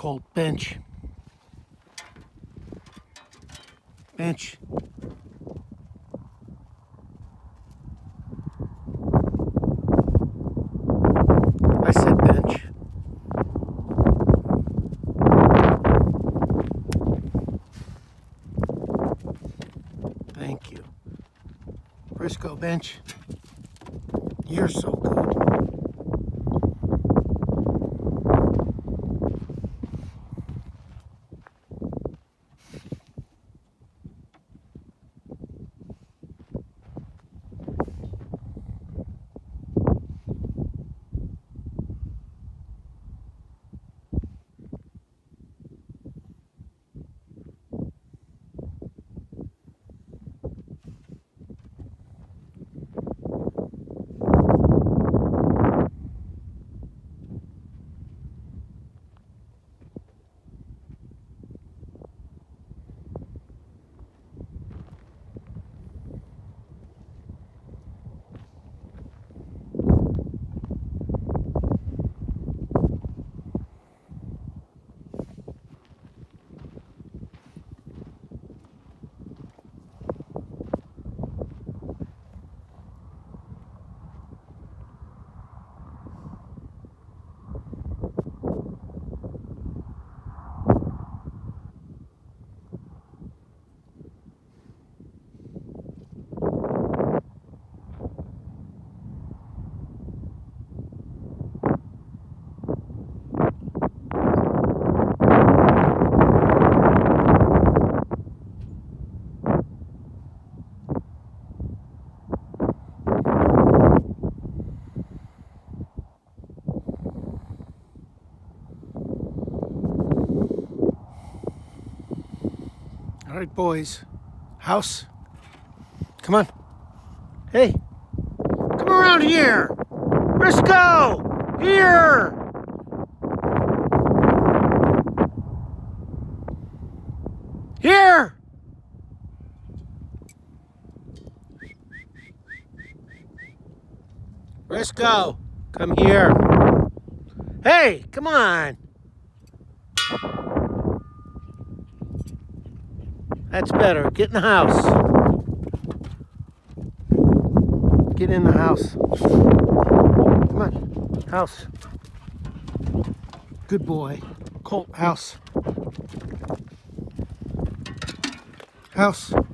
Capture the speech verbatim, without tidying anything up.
Colt, bench. Bench. I said bench. Thank you. Briscoe, bench. You're so good. All right, boys. House. Come on. Hey. Come around here. Briscoe. Here. Here. Briscoe. Come here. Hey, come on. That's better. Get in the house. Get in the house. Come on. House. Good boy. Colt, house. House.